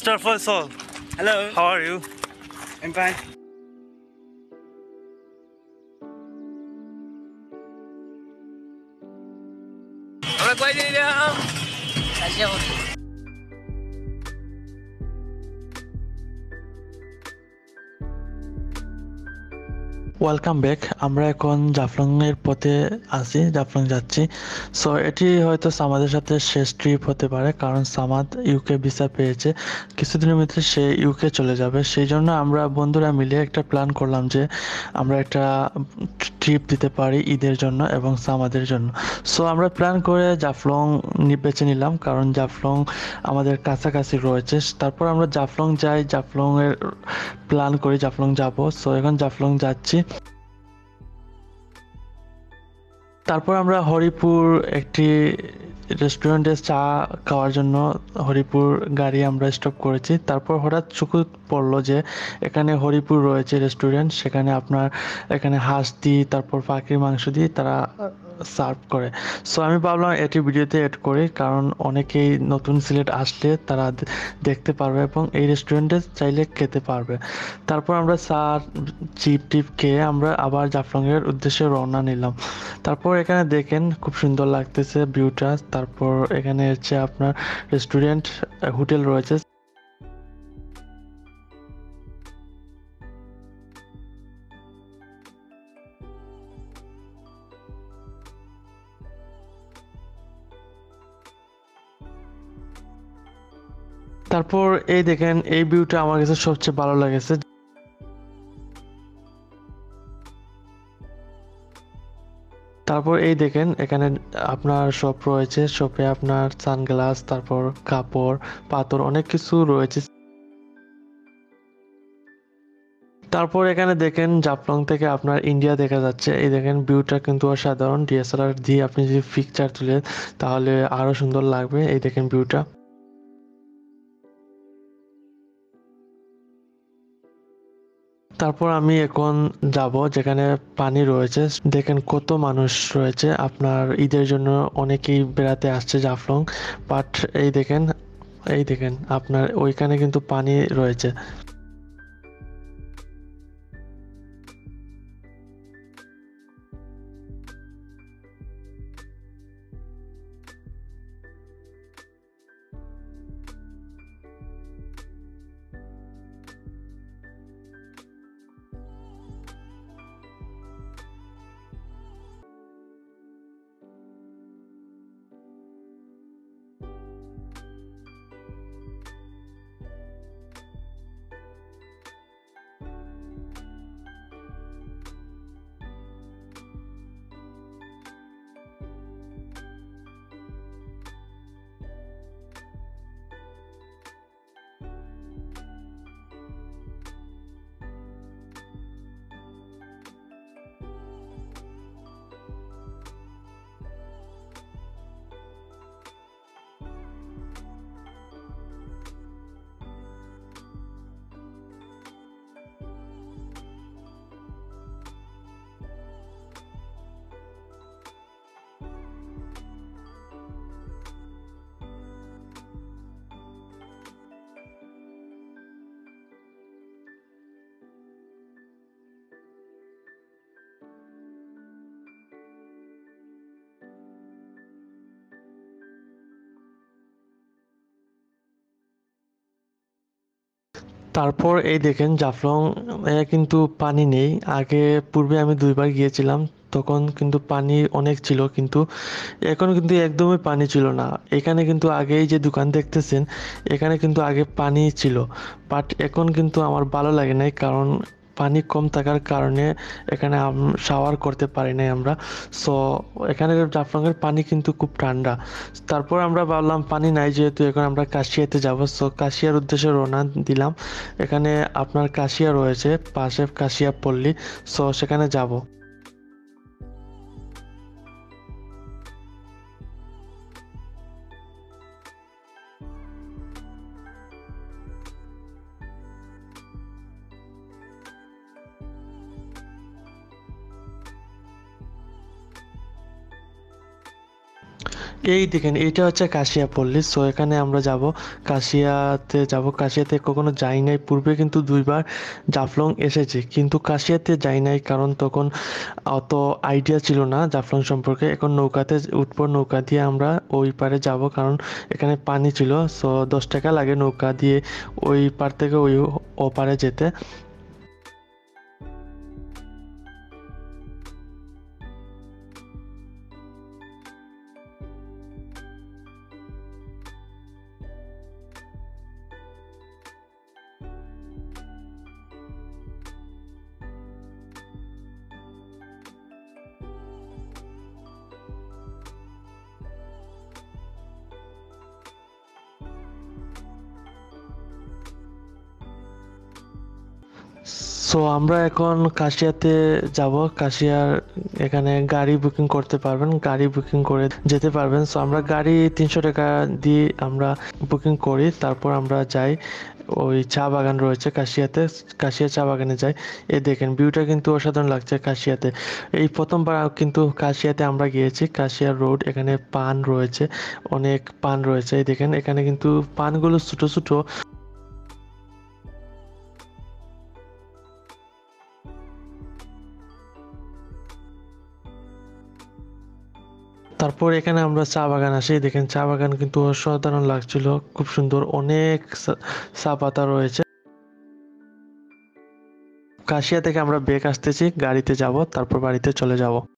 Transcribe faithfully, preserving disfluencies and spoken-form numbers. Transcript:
mister Faisal, Hello, how are you? I'm fine. আমরা কই যাইলাম? খাসিয়া পল্লী। Welcome back. আমরা এখন জাফলং এর পথে আছি, জাফলং যাচ্ছি। সো এটি হয়তো সামাদের সাথে শেষ ট্রিপ হতে পারে, কারণ সামাদ ইউকে ভিসা পেয়েছে, কিছুদিনের মধ্যে সে ইউকে চলে যাবে। সেই জন্য আমরা বন্ধুরা মিলে একটা প্ল্যান করলাম যে আমরা একটা ট্রিপ দিতে পারি ঈদের জন্য এবং সামাদের জন্য। সো আমরা প্ল্যান করে জাফলং বেছে নিলাম, কারণ জাফলং আমাদের কাছাকাছি রয়েছে। তারপর আমরা জাফলং যাই, জাফলং এর প্ল্যান করি জাফলং যাব। সো এখন জাফলং যাচ্ছি। তারপর আমরা হরিপুর একটি রেস্টুরেন্টে চা খাওয়ার জন্য হরিপুর গাড়ি আমরা স্টপ করেছি। তারপর হঠাৎ চোখে পড়লো যে এখানে হরিপুর রয়েছে রেস্টুরেন্ট, সেখানে আপনার এখানে হাঁস দিয়ে তারপর পাখির মাংস দিয়ে তারা সার্ভ করে। সো আমি ভাবলাম এটি ভিডিওতে অ্যাড করি, কারণ অনেকেই নতুন সিলেট আসলে তারা দেখতে পারবে এবং এই রেস্টুরেন্টে চাইলে খেতে পারবে। তারপর আমরা চা চিপ টিপ খেয়ে আমরা আবার জাফলংয়ের উদ্দেশ্যে রওনা নিলাম। তারপর এখানে দেখেন খুব সুন্দর লাগতেছে ভিউটা। তারপর এখানে হচ্ছে আপনার রেস্টুরেন্ট, হোটেল রয়েছে। তারপর এই দেখেন এই ভিউটা আমার কাছে সবচেয়ে ভালো লেগেছে। তারপর এই দেখেন এখানে আপনার শপ রয়েছে, শপে আপনার সানগ্লাস, তারপর কাপড়, পাথর, অনেক কিছু রয়েছে। তারপর এখানে দেখেন জাফলং থেকে আপনার ইন্ডিয়া দেখা যাচ্ছে। এই দেখেন ভিউটা কিন্তু অসাধারণ। ডিএসএলআর দিয়ে আপনি যদি পিকচার তুলে তাহলে আরো সুন্দর লাগবে। এই দেখেন ভিউটা। তারপর আমি এখন যাব যেখানে পানি রয়েছে। দেখেন কত মানুষ রয়েছে, আপনার ঈদের জন্য অনেকেই বেড়াতে আসছে জাফলং। বাট এই দেখেন, এই দেখেন আপনার ওইখানে কিন্তু পানি রয়েছে। তারপর এই দেখেন জাফলং এ কিন্তু পানি নেই। আগে পূর্বে আমি দুইবার গিয়েছিলাম, তখন কিন্তু পানি অনেক ছিল, কিন্তু এখন কিন্তু একদমই পানি ছিল না। এখানে কিন্তু আগে এই যে দোকান দেখতেছেন, এখানে কিন্তু আগে পানি ছিল, বাট এখন কিন্তু আমার ভালো লাগে নাই, কারণ পানি কম থাকার কারণে এখানে শাওয়ার করতে পারি নাই আমরা। সো এখানে জাফলংয়ের পানি কিন্তু খুব ঠান্ডা। তারপর আমরা ভাবলাম পানি নাই যেহেতু, এখন আমরা কাশিয়াতে যাব। সো কাশিয়ার উদ্দেশ্যে রওনা দিলাম। এখানে আপনার কাশিয়া রয়েছে পাশে, কাশিয়া পল্লী। সো সেখানে যাব। এই দেখেন এইটা হচ্ছে কাশিয়া পল্লী। সো এখানে আমরা যাব, কাশিয়াতে যাব। কাশিয়াতে কখনো যাই নাই, পূর্বে কিন্তু দুইবার জাফলং এসেছি, কিন্তু কাশিয়াতে যাই নাই কারণ তখন অত আইডিয়া ছিল না জাফলং সম্পর্কে। এখন নৌকাতে উঠবো, নৌকা দিয়ে আমরা ওই পারে যাব কারণ এখানে পানি ছিল। সো দশ টাকা লাগে নৌকা দিয়ে ওই পার থেকে ওই ওপারে যেতে। সো আমরা এখন কাশিয়াতে যাব। কাশিয়ার এখানে গাড়ি বুকিং করতে পারবেন, গাড়ি বুকিং করে যেতে পারবেন। সো আমরা গাড়ি তিনশো টাকা দিয়ে আমরা বুকিং করি, তারপর আমরা যাই। ওই চা বাগান রয়েছে কাশিয়াতে, কাশিয়া চা বাগানে যাই। এই দেখেন ভিউটা কিন্তু অসাধারণ লাগছে কাশিয়াতে। এই প্রথমবার কিন্তু কাশিয়াতে আমরা গিয়েছি। কাশিয়া রোড, এখানে পান রয়েছে, অনেক পান রয়েছে। এই দেখেন এখানে কিন্তু পানগুলো ছোট ছোট। তারপর এখানে আমরা চা বাগান আসি, দেখেন চা বাগান কিন্তু অসাধারণ লাগছিল, খুব সুন্দর, অনেক চা চা পাতা রয়েছে। কাশিয়া থেকে আমরা বেক আসতেছি, গাড়িতে যাব, তারপর বাড়িতে চলে যাব।